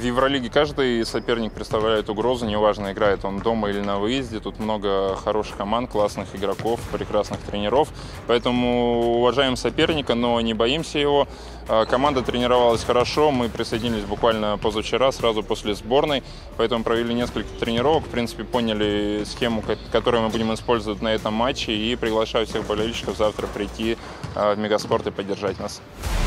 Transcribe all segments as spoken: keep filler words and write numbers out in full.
В Евролиге каждый соперник представляет угрозу, неважно, играет он дома или на выезде. Тут много хороших команд, классных игроков, прекрасных тренеров. Поэтому уважаем соперника, но не боимся его. Команда тренировалась хорошо, мы присоединились буквально позавчера, сразу после сборной. Поэтому провели несколько тренировок, в принципе, поняли схему, которую мы будем использовать на этом матче. И приглашаю всех болельщиков завтра прийти в Мегаспорт и поддержать нас.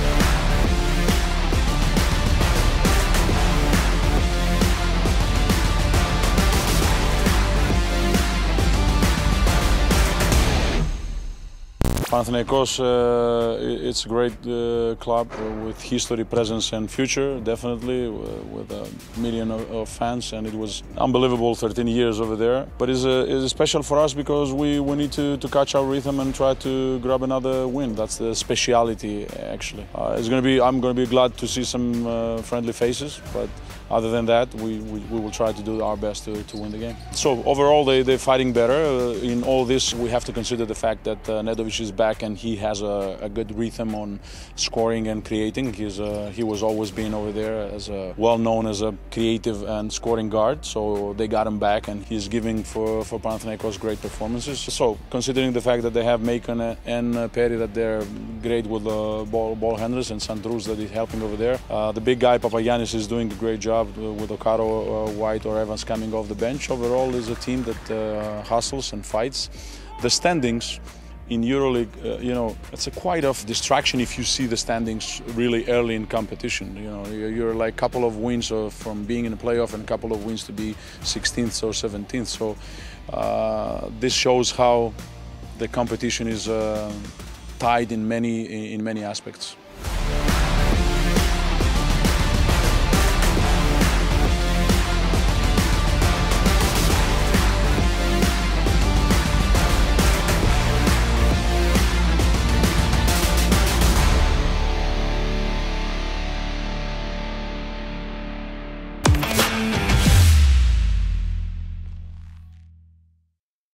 Panathinaikos, uh, it's a great uh, club with history, presence and future, definitely, uh, with a million of, of fans, and it was unbelievable thirteen years over there. But it's, a, it's special for us because we, we need to, to catch our rhythm and try to grab another win. That's the speciality, actually. Uh, it's gonna be, I'm going to be glad to see some uh, friendly faces, but other than that, we, we, we will try to do our best to, to win the game. So overall, they, they're fighting better. Uh, in all this, we have to consider the fact that uh, Nedovic is back and he has a, a good rhythm on scoring and creating. He's, uh, he was always been over there as a, well known as a creative and scoring guard. So they got him back and he's giving for, for Panathinaikos great performances. So considering the fact that they have Macon and uh, Perry, that they're great with uh, ball, ball handlers, and Sandrus that is helping over there. Uh, the big guy, Papagiannis, is doing a great job with Okaro, uh, White or Evans coming off the bench. Overall is a team that uh, hustles and fights. The standings in EuroLeague, uh, you know, it's a quite of distraction if you see the standings really early in competition. You know, you're like a couple of wins from being in a playoff and a couple of wins to be sixteenth or seventeenth. So uh, this shows how the competition is uh, tied in many in many aspects.